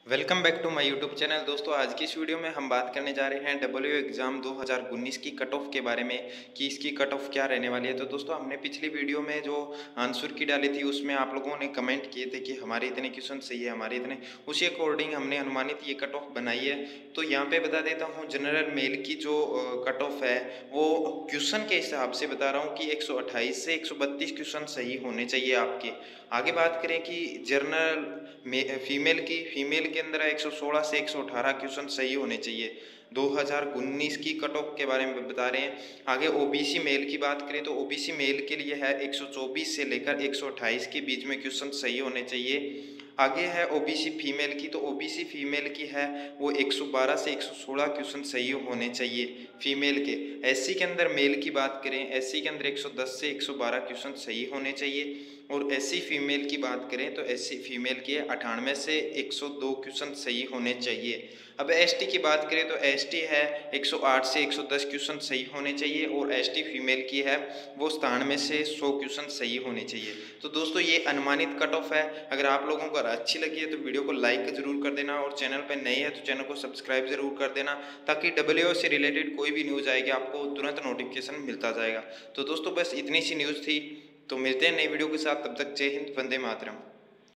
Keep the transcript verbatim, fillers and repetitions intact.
Welcome back to my YouTube channel. दोस्तों आज की इस वीडियो में हम बात करने जा रहे हैं डब्ल्यू एग्ज़ाम दो हज़ार उन्नीस की कट ऑफ के बारे में कि इसकी कट ऑफ क्या रहने वाली है। तो दोस्तों हमने पिछली वीडियो में जो आंसर की डाली थी उसमें आप लोगों ने कमेंट किए थे कि हमारे इतने क्वेश्चन सही है, हमारे इतने, उसी अकॉर्डिंग हमने अनुमानित ये कट ऑफ बनाई है। तो यहाँ पे बता देता हूँ जनरल मेल की जो कट ऑफ है वो क्वेश्चन के हिसाब से बता रहा हूँ कि एक सौ अट्ठाईस से एक सौ बत्तीस क्वेश्चन सही होने चाहिए आपके। आगे बात करें कि जर्नल में फीमेल की फीमेल के अंदर एक सौ सोलह से एक सौ अठारह क्वेश्चन सही होने चाहिए। दो हज़ार उन्नीस की कट ऑफ के बारे में बता रहे हैं। आगे ओबीसी मेल की बात करें तो ओबीसी मेल के लिए है एक सौ चौबीस से लेकर एक सौ अट्ठाईस के बीच में क्वेश्चन सही होने चाहिए। आगे है ओबीसी फीमेल की, तो ओबीसी फीमेल की है वो एक सौ बारह से एक सौ सोलह क्वेश्चन सही होने चाहिए फीमेल के। एससी के अंदर मेल की बात करें, एससी के अंदर एक सौ दस से एक सौ बारह क्वेश्चन सही होने चाहिए। और एससी फीमेल की बात करें तो एससी फीमेल के अठानवे से एक सौ दो क्वेश्चन सही होने चाहिए। अब एसटी की बात करें तो एसटी है एक सौ आठ से एक सौ दस क्वेश्चन सही होने चाहिए और एसटी फीमेल की है वो सतानवे से सौ क्वेश्चन सही होने चाहिए। तो दोस्तों ये अनुमानित कट ऑफ है। अगर आप लोगों को अच्छी लगी है तो वीडियो को लाइक जरूर कर देना और चैनल पर नए हैं तो चैनल को सब्सक्राइब जरूर कर देना ताकि डब्ल्यू से रिलेटेड कोई भी न्यूज़ आएगी आपको तुरंत नोटिफिकेशन मिलता जाएगा। तो दोस्तों बस इतनी सी न्यूज़ थी। तो मिलते हैं नई वीडियो के साथ, तब तक जय हिंद, वंदे मातरम।